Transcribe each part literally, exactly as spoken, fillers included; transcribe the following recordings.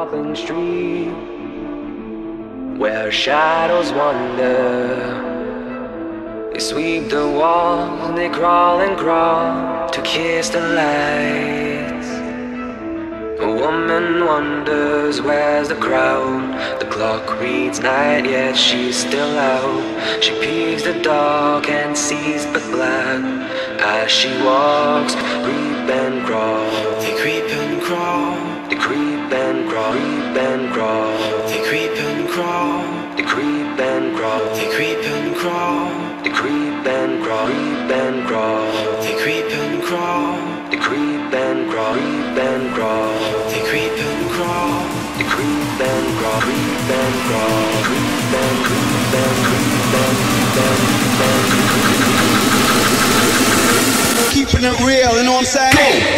cobbled street where shadows wander. They sweep the walls, they crawl and crawl to kiss the lights. A woman wonders where's the crowd. The clock reads night, yet she's still out. She peeks the dark and sees but black as she walks, creep and crawl. They creep and crawl. They creep and crawl, creep and crawl. They creep and crawl. They creep and crawl. They creep and crawl. They creep and crawl, creep and crawl. They creep and crawl. They creep and crawl, creep and crawl. They creep and crawl. They creep and crawl, creep and crawl, creep and creep and creep and creep and. Keeping it real, you know what I'm saying?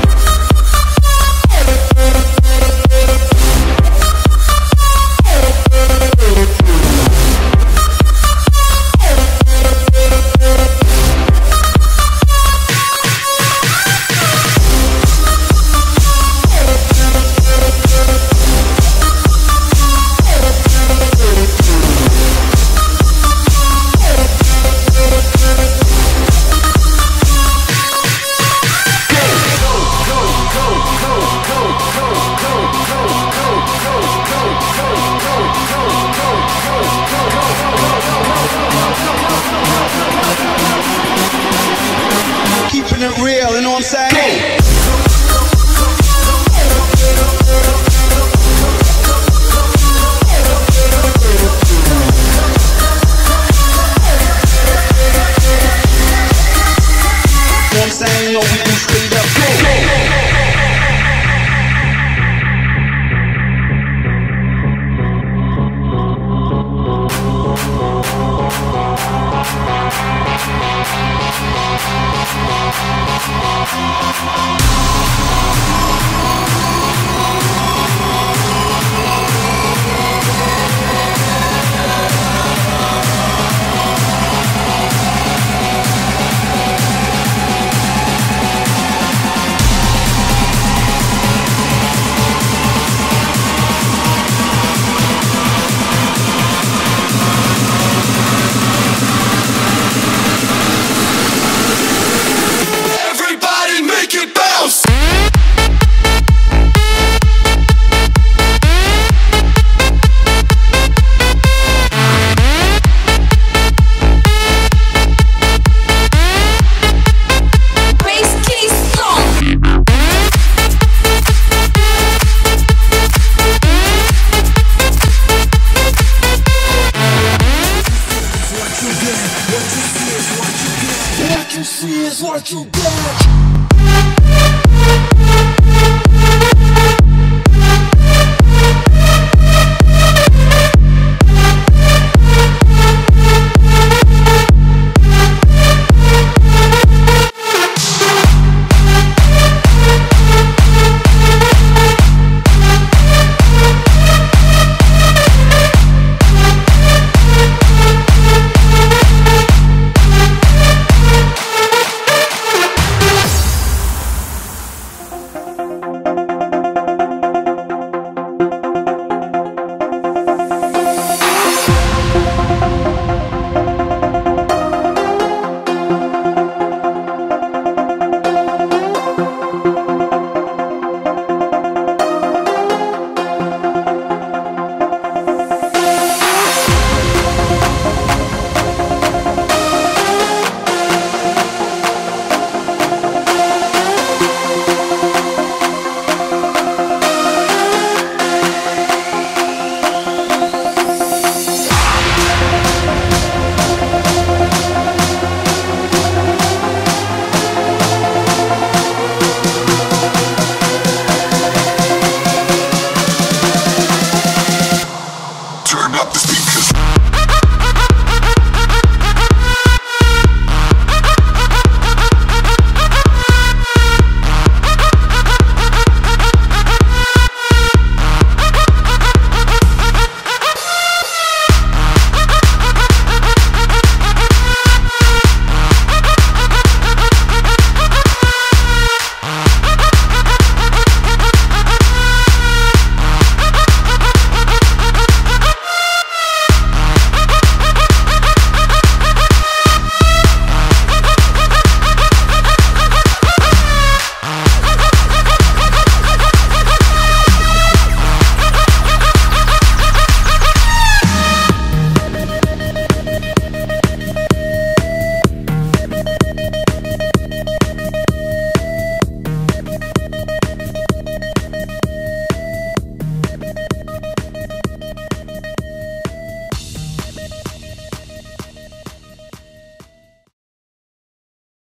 Keeping it real, you know what I'm saying? You know what I'm saying? You know we do straight up. What you see is what you